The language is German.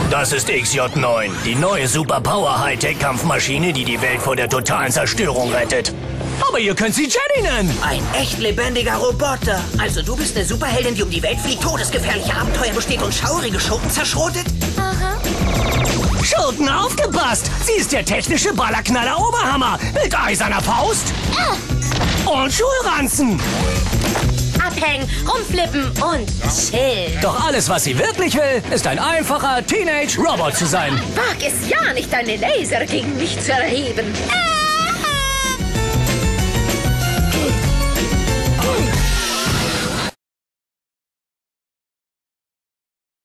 Das ist XJ9, die neue Super-Power-Hightech-Kampfmaschine, die die Welt vor der totalen Zerstörung rettet. Aber ihr könnt sie Jenny nennen. Ein echt lebendiger Roboter. Also du bist eine Superheldin, die um die Welt fliegt, todesgefährliche Abenteuer besteht und schaurige Schurken zerschrotet? Aha. Schurken, aufgepasst! Sie ist der technische Ballerknaller Oberhammer mit eiserner Faust und Schulranzen. Abhängen, rumflippen und chill. Doch alles, was sie wirklich will, ist ein einfacher Teenage-Robot zu sein. Wag es ja nicht, deine Laser gegen mich zu erheben.